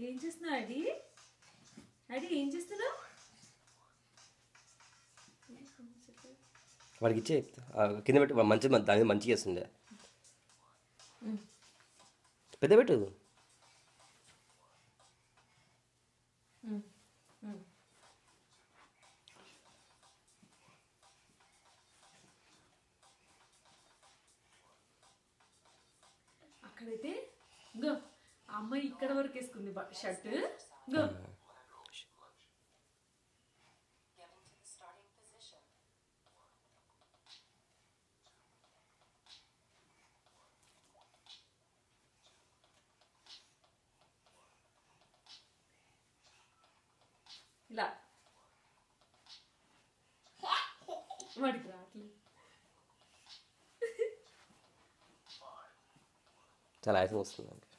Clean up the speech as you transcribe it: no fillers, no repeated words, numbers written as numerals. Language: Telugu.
ఏం చేస్తున్నావు అడి? అడి ఏం చేస్తున్నావు? వాడికి ఇచ్చే కింద పెట్టి మంచి దాని మంచిగా చేస్తుండే పెద్ద పెట్టు. అక్కడైతే గో అమ్మాయి ఇక్కడ వరకు వేసుకుంది షర్ట్. గో ఇలా వాడికి రావట్లేదు. చాలా ఆయాసం వస్తుంది.